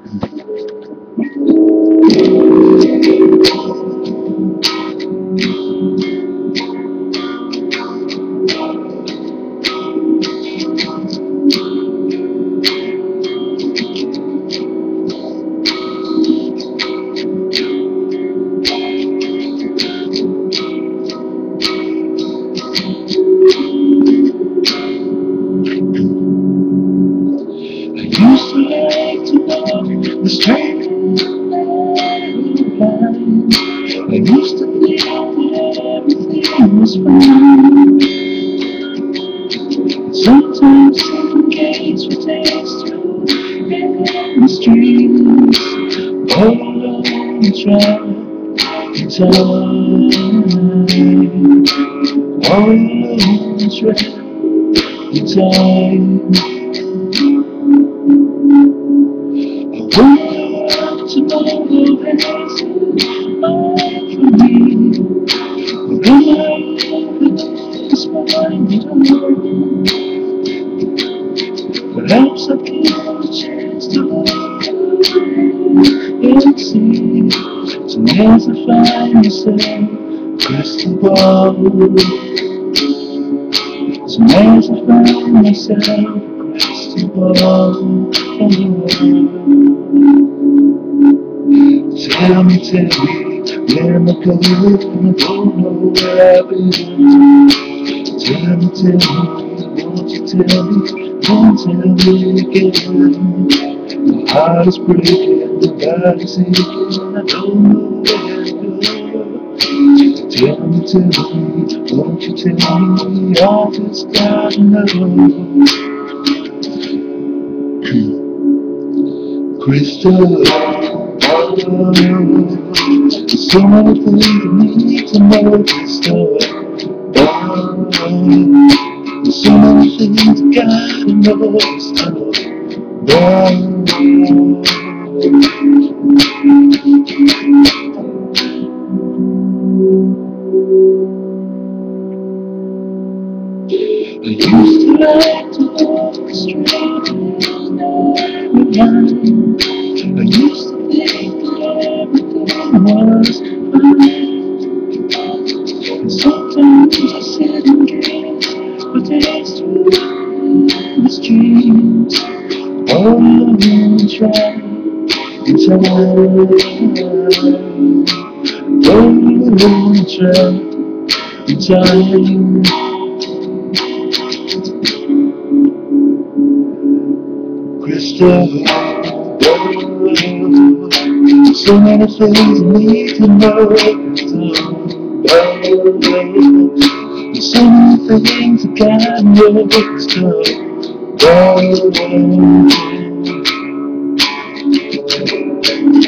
Used to like to walk the straight line. I used to think that everything was fine. Sometimes suffocates for days through the streets. All alone try to time. All alone try to time. I wonder what tomorrow has in mind for me. When I this morning, perhaps I'll give a chance to look and see. Soon as I find myself crystal ball. Soon as I find myself crystal ball on the wall. Tell me, where am I going? I don't know where I've been. Tell me, won't you tell me? Don't tell me again. My heart is breaking, my body's aching, I don't know where to go. Tell me, won't you tell me? I just gotta know. Crystal, there's so many things I need to know, Crystal. There's so many things I gotta know, Crystal. I used to like to walk straight line. I used to think that everything was fine. And sometimes I sit and gaze for days through the streets. All alone try and time. All alone try and time. Crystal, so many things I need to know. There's so many things I gotta know. Crystal,